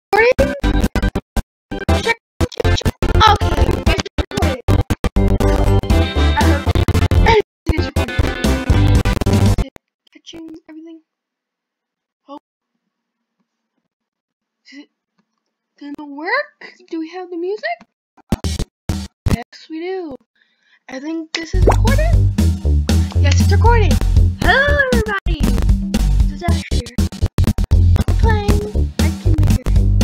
recording? Check. Okay, it's recording. I hope it is recording. Is it catching everything? Hope. Is it gonna work? Do we have the music? Yes, we do. I think this is recording. Yes, it's recording. Hello, everybody. This is Ash here. We're playing Ice Maker.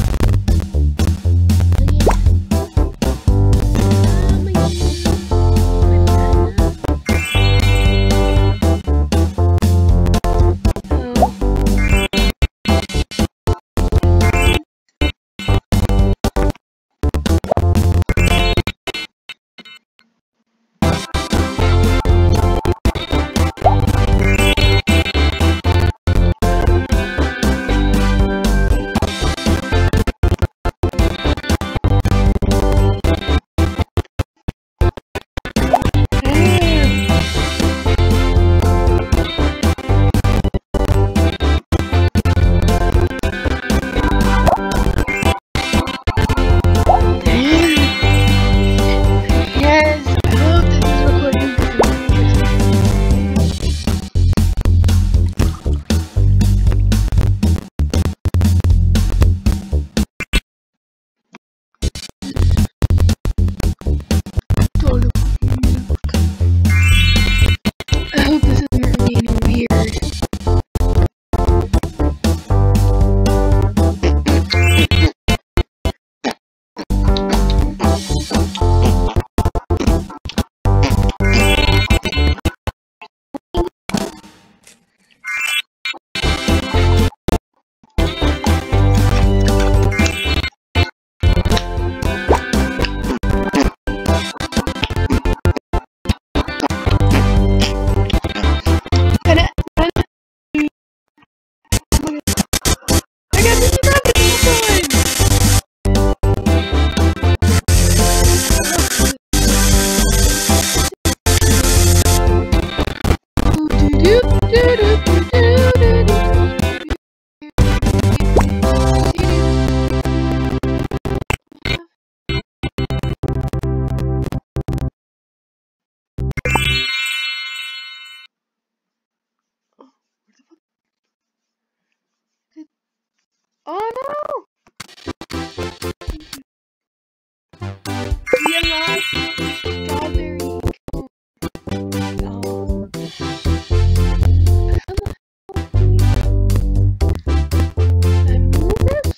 Oh no! We unlocked strawberry cone. Oh. Can I move this?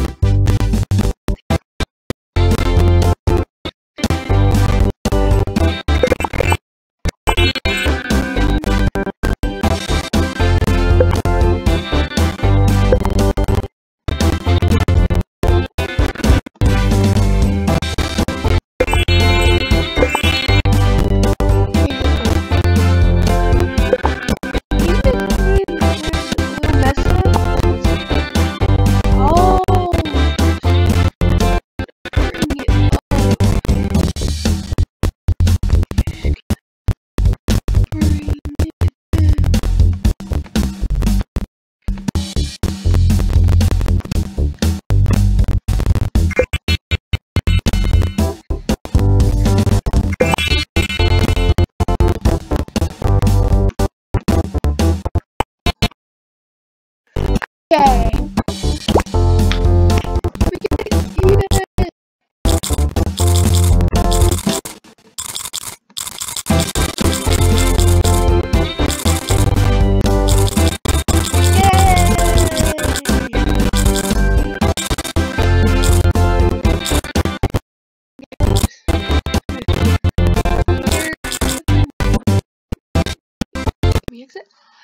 Yay! We get to eat it! Yay! Can we exit?